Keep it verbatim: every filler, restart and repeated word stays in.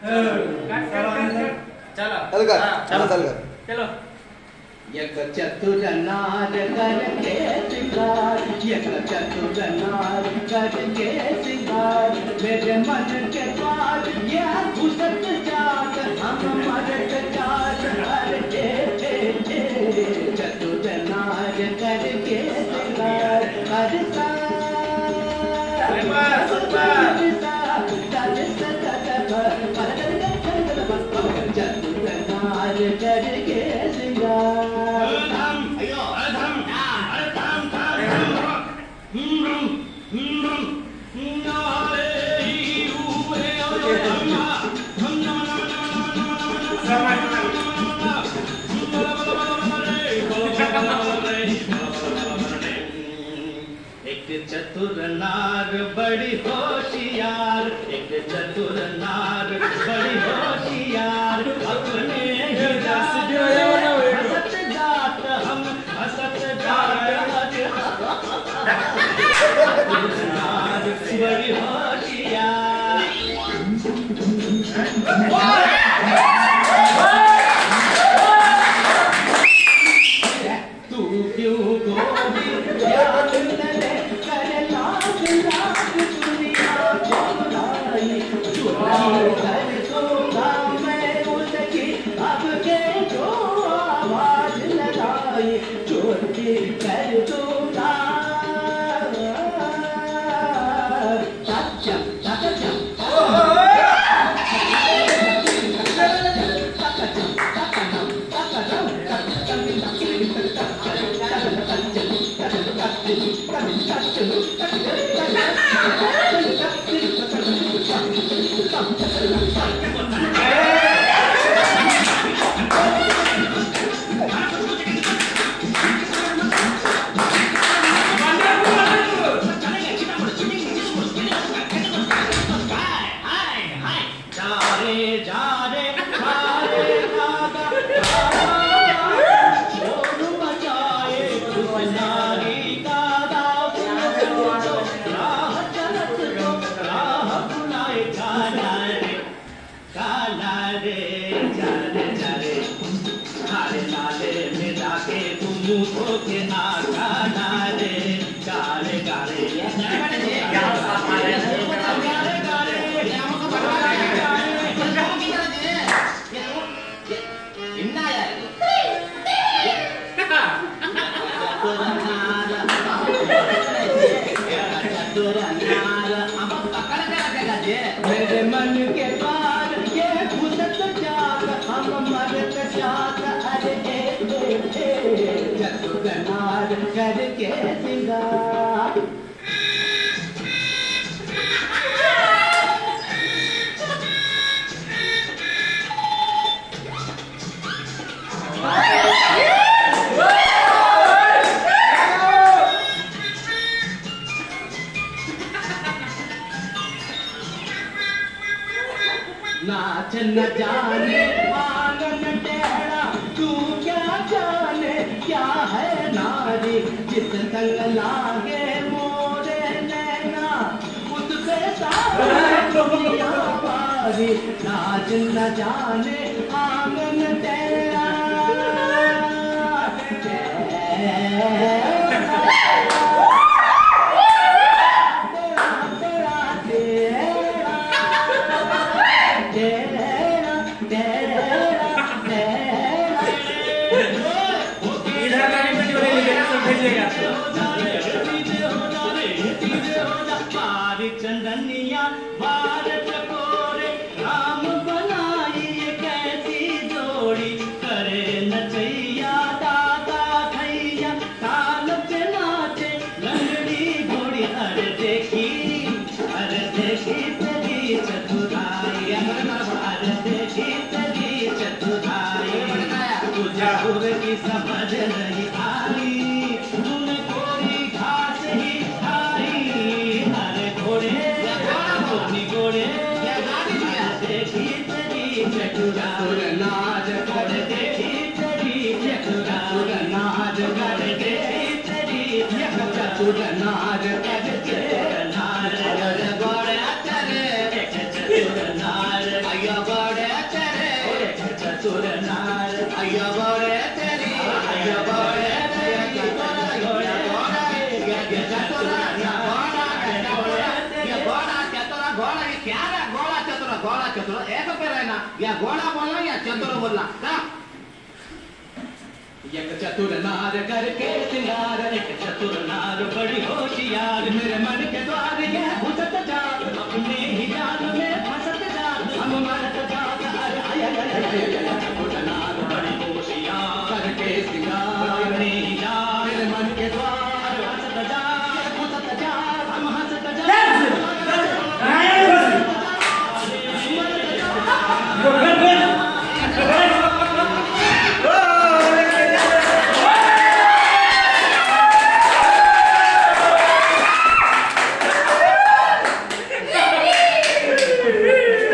चलो चल कर चलो चल कर चलो एक चतुर नार करके सिंगार एक चतुर नार करके सिंगार मेरे मन के पार ये घुसत जात हम मरत जात हर के चतुर नार करके सिंगार करता करके सिंगार धाम अयो धाम अरे धाम धाम हम हम नारे हुए अरे अम्मा हम नम नम नम नम एक चतुर नार बड़ी होशियार एक चतुर नार बड़ी होशियार अपने हसत जात हम हसत जात नार बड़ी होशियार तू क्यों गोरी याद न ले कर लाख लाख दुनिया चुराई चुराई कर तो मैं उसकी अब के जो आवाज लगाई चोरी कर तो मेरे मन के पार ये घुसत जात हम मरत जात अरे चतुर नार करके सिंगार नाच न जाने आंगन टेढ़ा तू क्या जाने क्या है नारी जिस संग लागे मोरे नैना उससे सारी नाच न जाने आंगन टेढ़ा चंदनिया भारत कोरे राम बनाई कैसी जोड़ी करे नचैया दादा थैया ताल पे नाचे लंगड़ी घोड़ी अरे देखी अरे देखी तेरी चतुराई अरे देखी तेरी चतुराई तुझे उर की समझ नहीं आई तूने कोई घास ही खाई अरे घोड़े घोड़े देखी तेरी चतुराई नाच कर देखी तेरी चतुराई नाच कर देखी तेरी चतुर नाच कर चतुर नाच घोड़े चले चतुर नाच अयो चतुर नार अय्या बोरे तेरी अय्या बोरे तेरी घोड़ा घोड़ा घोड़ा ये चतुर या घोड़ा घोड़ा ये घोड़ा चतुर घोड़ा ये क्या है घोड़ा चतुर घोड़ा चतुर एक पे रहना या घोड़ा बोलना या चतुर बोलना ना एक चतुर नार करके सिंगार एक चतुर नार बड़ी होशियार मेरे मन के द्वार ये घुसत जा